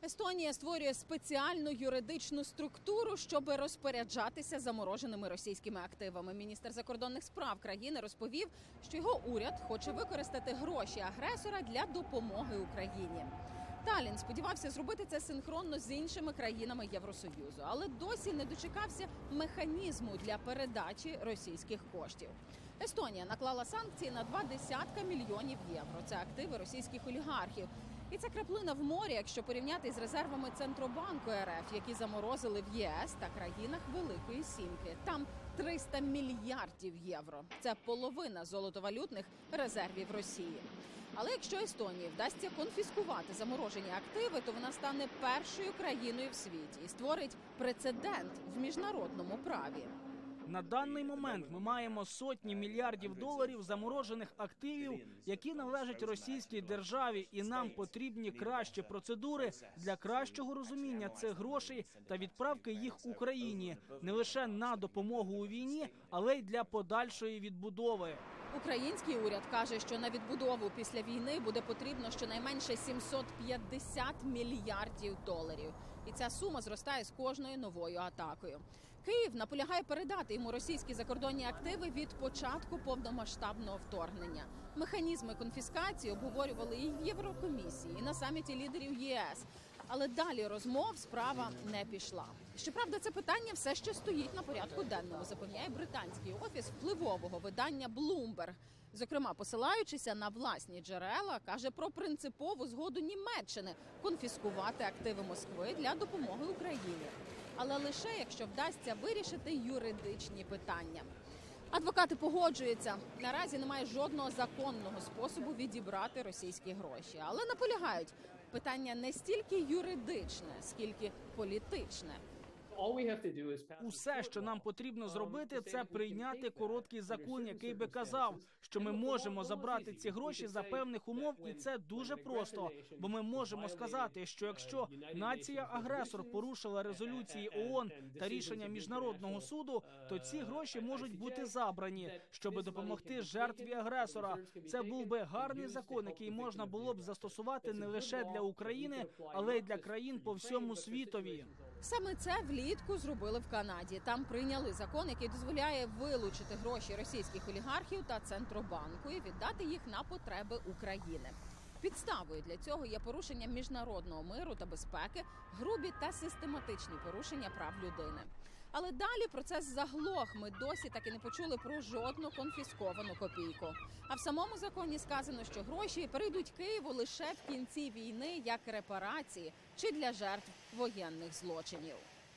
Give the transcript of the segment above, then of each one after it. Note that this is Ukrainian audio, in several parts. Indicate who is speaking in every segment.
Speaker 1: Естонія створює спеціальну юридичну структуру, щоб розпоряджатися замороженими російськими активами. Міністр закордонних справ країни розповів, що його уряд хоче використати гроші агресора для допомоги Україні. Таллін сподівався зробити це синхронно з іншими країнами Євросоюзу, але досі не дочекався механізму для передачі російських коштів. Естонія наклала санкції на 20 мільйонів євро. Це активи російських олігархів. І це краплина в морі, якщо порівняти з резервами Центробанку РФ, які заморозили в ЄС та країнах Великої Сімки. Там 300 мільярдів євро. Це половина золотовалютних резервів Росії. Але якщо Естонії вдасться конфіскувати заморожені активи, то вона стане першою країною в світі і створить прецедент в міжнародному праві.
Speaker 2: На даний момент ми маємо сотні мільярдів доларів заморожених активів, які належать російській державі, і нам потрібні кращі процедури для кращого розуміння цих грошей та відправки їх Україні не лише на допомогу у війні, але й для подальшої відбудови.
Speaker 1: Український уряд каже, що на відбудову після війни буде потрібно щонайменше 750 мільярдів доларів. І ця сума зростає з кожною новою атакою. Київ наполягає передати йому російські закордонні активи від початку повномасштабного вторгнення. Механізми конфіскації обговорювали і в Єврокомісії, і на саміті лідерів ЄС. Але далі розмов справа не пішла. Щоправда, це питання все ще стоїть на порядку денному, запевняє британський офіс впливового видання Bloomberg. Зокрема, посилаючися на власні джерела, каже про принципову згоду Німеччини конфіскувати активи Москви для допомоги Україні. Але лише якщо вдасться вирішити юридичні питання. Адвокати погоджуються. Наразі немає жодного законного способу відібрати російські гроші. Але наполягають, питання не стільки юридичне, скільки політичне.
Speaker 2: Усе, що нам потрібно зробити, це прийняти короткий закон, який би казав, що ми можемо забрати ці гроші за певних умов, і це дуже просто. Бо ми можемо сказати, що якщо нація-агресор порушила резолюції ООН та рішення Міжнародного суду, то ці гроші можуть бути забрані, щоб допомогти жертві агресора. Це був би гарний закон, який можна було б застосувати не лише для України, але й для країн по всьому світові.
Speaker 1: Саме це влітку зробили в Канаді. Там прийняли закон, який дозволяє вилучити гроші російських олігархів та Центробанку і віддати їх на потреби України. Підставою для цього є порушення міжнародного миру та безпеки, грубі та систематичні порушення прав людини. Але далі процес заглох. Ми досі так і не почули про жодну конфісковану копійку. А в самому законі сказано, що гроші перейдуть Києву лише в кінці війни як репарації чи для жертв воєнних злочинів.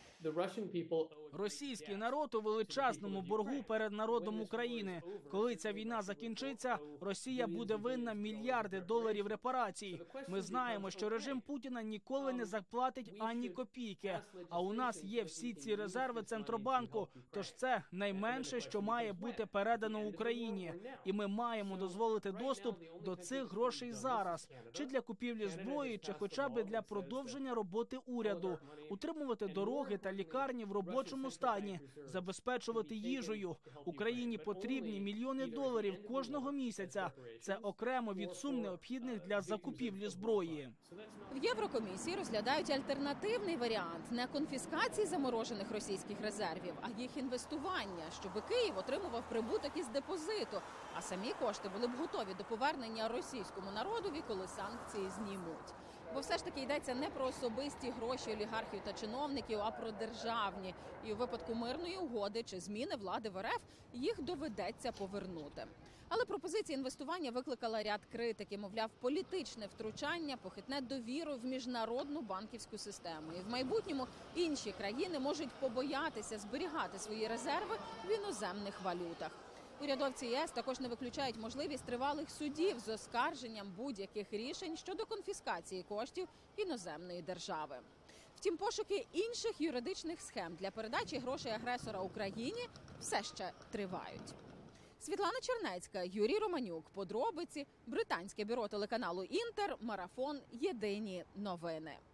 Speaker 2: Російський народ у величезному боргу перед народом України. Коли ця війна закінчиться, Росія буде винна мільярди доларів репарацій. Ми знаємо, що режим Путіна ніколи не заплатить ані копійки. А у нас є всі ці резерви Центробанку, тож це найменше, що має бути передано Україні. І ми маємо дозволити доступ до цих грошей зараз. Чи для купівлі зброї, чи хоча б для продовження роботи уряду. Утримувати дороги та лікарні в робочому стані, забезпечувати їжею. Україні потрібні мільйони доларів кожного місяця. Це окремо від сум необхідних для закупівлі зброї.
Speaker 1: В Єврокомісії розглядають альтернативний варіант – не конфіскації заморожених російських резервів, а їх інвестування, щоб Київ отримував прибуток із депозиту, а самі кошти були б готові до повернення російському народові, коли санкції знімуть. Бо все ж таки йдеться не про особисті гроші олігархів та чиновників, а про державні. І у випадку мирної угоди чи зміни влади в РФ їх доведеться повернути. Але пропозиція інвестування викликала ряд критики. Мовляв, політичне втручання похитне довіру в міжнародну банківську систему. І в майбутньому інші країни можуть побоятися зберігати свої резерви в іноземних валютах. Урядовці ЄС також не виключають можливість тривалих судів з оскарженням будь-яких рішень щодо конфіскації коштів іноземної держави. Втім, пошуки інших юридичних схем для передачі грошей агресора Україні все ще тривають. Світлана Чернецька, Юрій Романюк. Подробиці. Британське бюро телеканалу «Інтер». Марафон. Єдині новини.